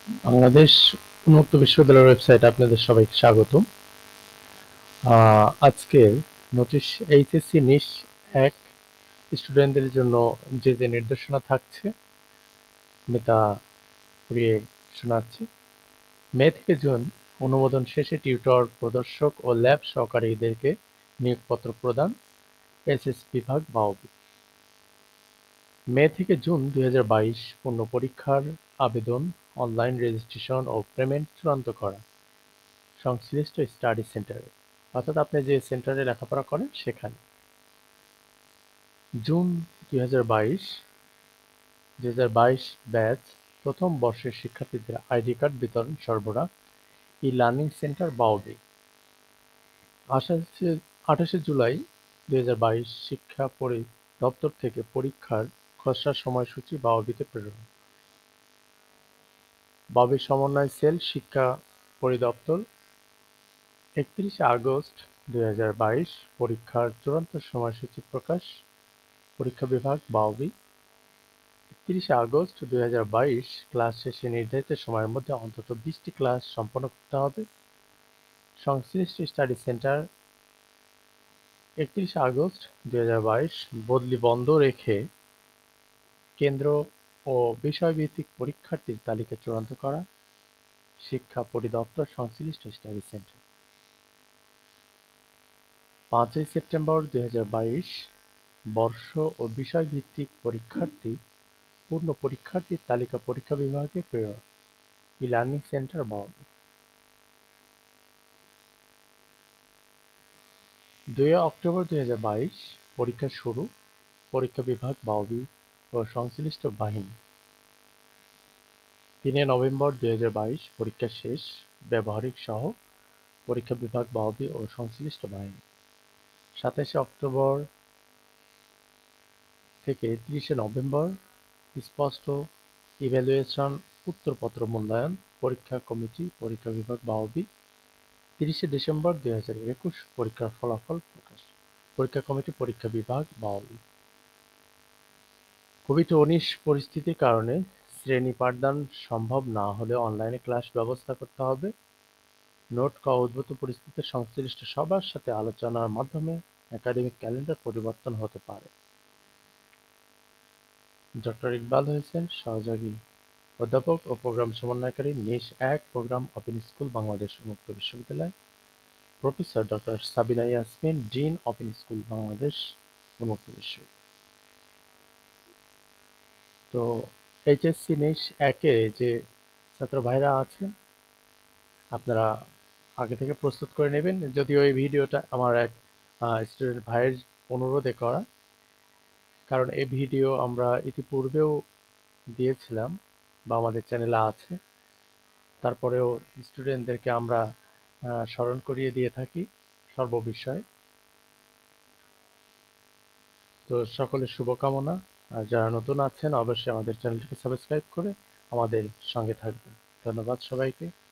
বাংলাদেশ উন্মুক্ত বিশ্ববিদ্যালয়ের ওয়েবসাইটে আপনাদের সবাইকে স্বাগত। আজকের নোটিশ এইচএসসি নিশ ১ স্টুডেন্টদের জন্য যে নির্দেশনা থাকছে আমি তা পড়িয়ে শোনাচ্ছি। মে থেকে জুন অনুমোদন শেষে টিউটর, প্রদর্শক ও ল্যাব সহকারীদেরকে নিয়োগপত্র প্রদান, এসএস বিভাগ বাওবি। মে থেকে জুন ২০২২ পূর্ণ পরীক্ষার আবেদন, অনলাইন রেজিস্ট্রেশন ও পেমেন্ট চূড়ান্ত করা সংশ্লিষ্ট স্টাডি সেন্টারে, অর্থাৎ আপনি যে সেন্টারে লেখাপড়া করেন সেখানে। জুন ২০২২ ব্যাচ প্রথম বর্ষের শিক্ষার্থীদের আইডি কার্ড বিতরণ সরবরাহ, ই লার্নিং সেন্টার বাওবি। ২৮শে জুলাই ২০২২ শিক্ষা দপ্তর থেকে পরীক্ষার খসড়া সময়সূচি বাওবিতে প্রেরণ। বাওবি সমন্বয় সেল, শিক্ষা পরিদপ্তর। ৩১শে আগস্ট ২০২২ পরীক্ষার চূড়ান্ত সময়সূচি প্রকাশ, পরীক্ষা বিভাগ বাওবি। ৩১শে আগস্ট ২০২২ ক্লাস শেষে নির্ধারিত সময়ের মধ্যে অন্তত ২০টি ক্লাস সম্পন্ন করতে হবে, সংশ্লিষ্ট স্টাডি সেন্টার। ৩১শে আগস্ট ২০২২ বদলি বন্ধ রেখে কেন্দ্র ও বিষয়ভিত্তিক পরীক্ষার্থীর তালিকা চূড়ান্ত করা, শিক্ষা পরিদপ্তর, সংশ্লিষ্ট স্টাডি সেন্টার। ৫ই সেপ্টেম্বর ২০২২ বর্ষ ও বিষয়ভিত্তিক পরীক্ষার্থী পূর্ণ পরীক্ষার্থীর তালিকা পরীক্ষা বিভাগে প্রেরণ, ই লার্নিং সেন্টার বাওবি। ২ অক্টোবর ২০২২ পরীক্ষা শুরু, পরীক্ষা বিভাগ বাওবি ও সংশ্লিষ্ট বাহিনী। ৩ নভেম্বর ২০২২ পরীক্ষা শেষ, ব্যবহারিক সহ, পরীক্ষা বিভাগ বাওবি ও সংশ্লিষ্ট বাহিনী। ২৭ অক্টোবর থেকে ৩০ নভেম্বর স্পষ্ট ইভ্যালুয়েশন উত্তরপত্র মূল্যায়ন, পরীক্ষা কমিটি, পরীক্ষা বিভাগ বাওবি। ৩০ ডিসেম্বর ২০২১ পরীক্ষার ফলাফল প্রকাশ, পরীক্ষা কমিটি, পরীক্ষা বিভাগ বাওবি। কোভিড-১৯ পরিস্থিতির কারণে শ্রেণী পাঠদান সম্ভব না হলে অনলাইনে ক্লাস ব্যবস্থা করতে হবে। নোট করা উদ্ভূত পরিস্থিতিতে সংশ্লিষ্ট সবার সাথে আলোচনার মাধ্যমে একাডেমিক ক্যালেন্ডার পরিবর্তন হতে পারে। ডক্টর ইকবাল হোসেন, সহযোগী অধ্যাপক ও প্রোগ্রাম সমন্বয়কারী, নিশ ১, প্রোগ্রাম ওপেন স্কুল, বাংলাদেশ উন্মুক্ত বিশ্ববিদ্যালয়। Professor doctor Sabina Yasmin, dean, open school, Bangladesh উন্মুক্ত বিশ্ববিদ্যালয়। তো এইচএসসি নিশ ১-এ যে ছাত্র ভাইরা আছেন, আপনারা আগে থেকে প্রস্তুত করে নেবেন। যদিও এই ভিডিওটা আমার এক স্টুডেন্ট ভাইয়ের অনুরোধে করা, কারণ এই ভিডিও আমরা ইতিপূর্বেও দিয়েছিলাম বা আমাদের চ্যানেলে আছে। তারপরেও স্টুডেন্টদেরকে আমরা স্মরণ করিয়ে দিয়ে থাকি সর্ববিষয়ে। তো সকলের শুভকামনা। আর যারা নতুন আছেন অবশ্যই আমাদের চ্যানেলটিকে সাবস্ক্রাইব করে আমাদের সঙ্গে থাকবেন। ধন্যবাদ সবাইকে।